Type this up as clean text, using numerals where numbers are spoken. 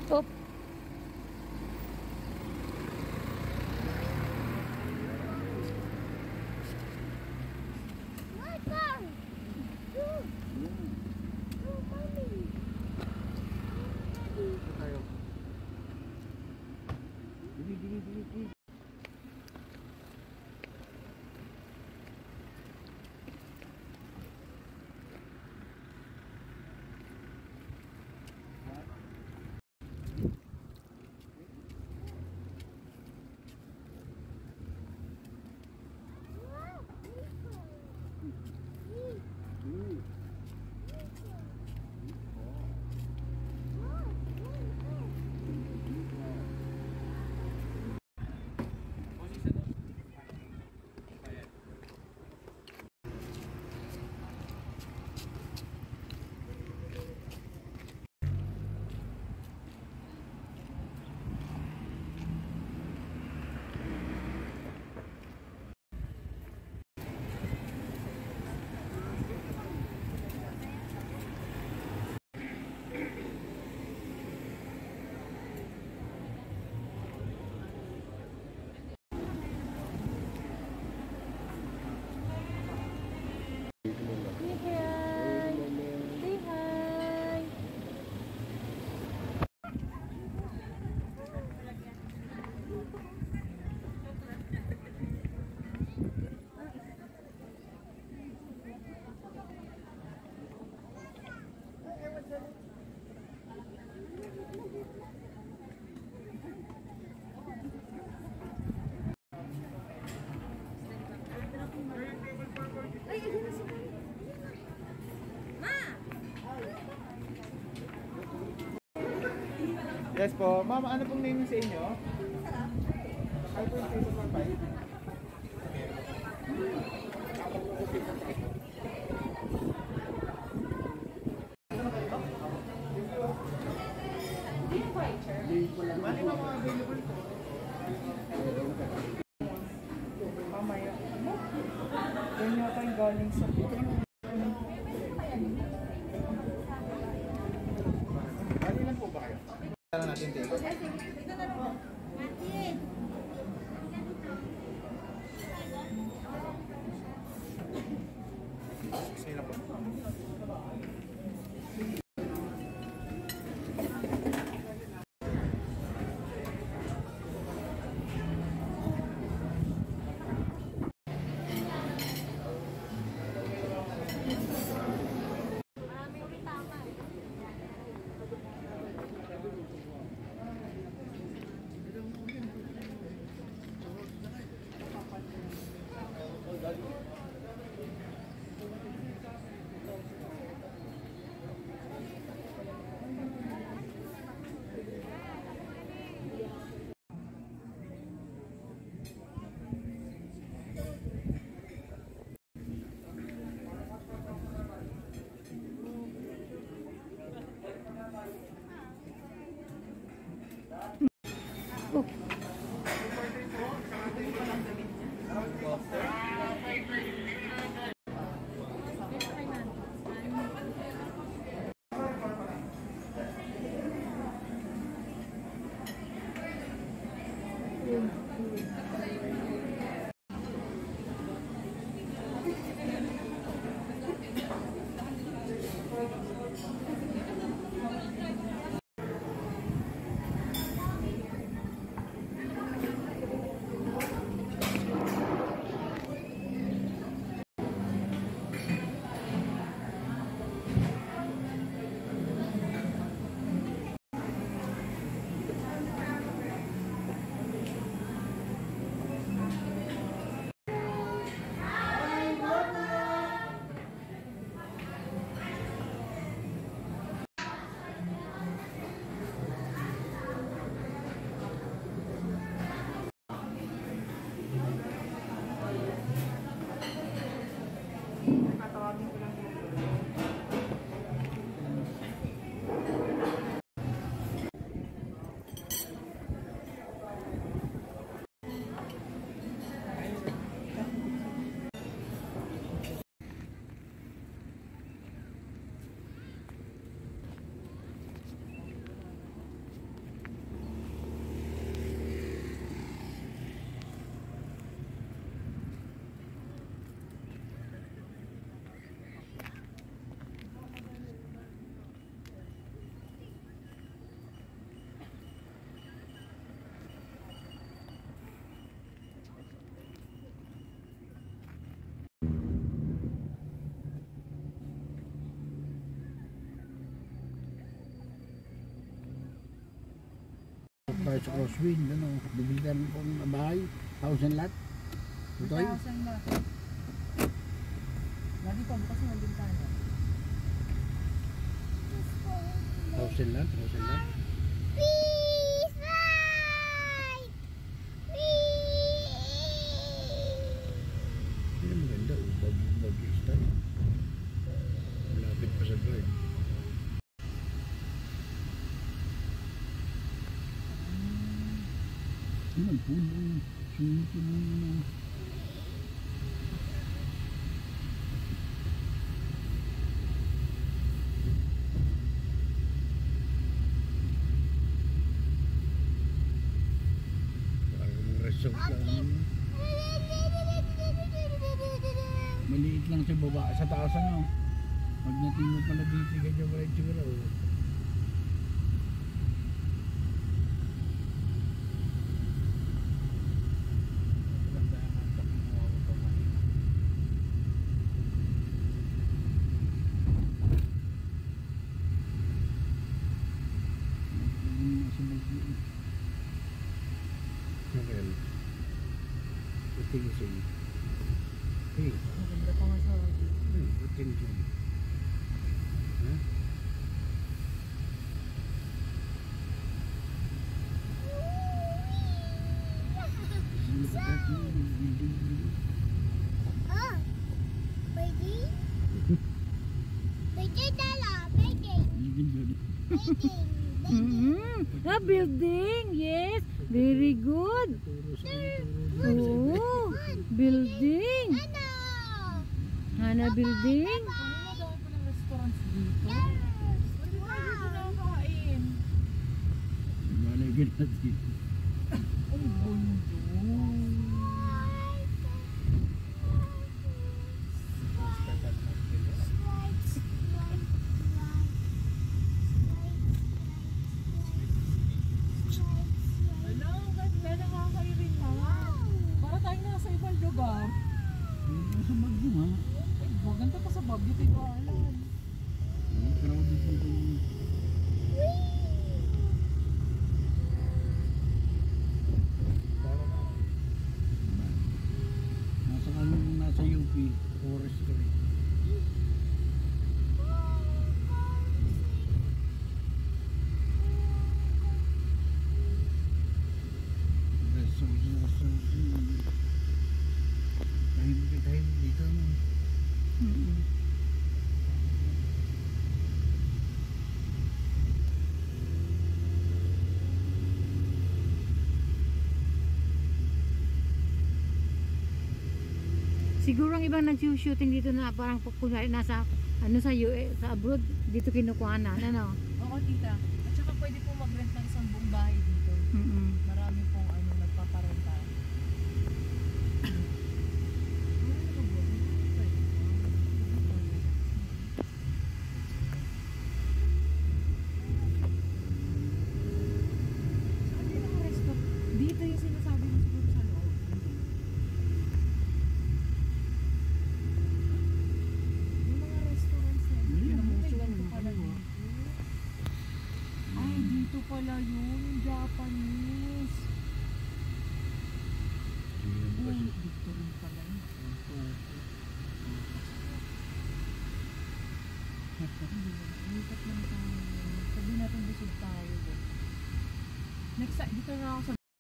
Oop. Yes po. Mama, ano pong name sa inyo? Ay po yung Facebook ng bike. Mali mga available po. Mamaya. Yan yata yung galing sa Mali lang po ba kayo? Tara natin tayo. Ito na po. Matin. Sige na po. tayo sa crosswind, ano, bibilitan mo pong bahay, 1,000 lot. Ito ay, 1,000 ba? Lagi pa bukas ng bintana. 1,000 lot, 1,000 lot. Peace light! Hindi na maganda, bagyo style. Malapit pa sa drive. Ano, puno, sumito mo naman. Resort lang. Maliit lang sa baba, sa taas ano. Pag natin mo pala dito, ganyan pala yung siguro. Okay. Buting siya. Hey. Maganda pa nga sa Hey, buting siya. Ha? Oh, baby. Baby dala, baby. A building, yes, very good. Oh, building. Ano? Hana building. Ano daw po ng restaurants dito? Pwede ba dito nakakain? Malagyan natin. Ang bundo. Ano, ang ganda, nakakairin na. Para tayo nasa ibang lugar. Sa bagyo ha. Ay, maganda pa sa Baguio, Tito Arlan. Pero dito ito. Nasa UP, forestry. Tahimik dito no. Siguro ang ibang nag-shooting dito na parang kunwari nasa ano sa US, sa abroad, dito kinukuhanan, ano? Oo, tita. At saka pwede po mag-rent ng isang buong bahay dito. Marami pong ano, nagpaparenta. Saan din ang resto? Dito yung sinasabi mo siguro sa loob. Yung mga restaurants na yun. May ganito pala dito. Ay, dito pala yun. Yung Japanese. Uy, dito rin pala yun. Lipat lang tayo. Sabi natin busog tayo. Next time, dito na ako sa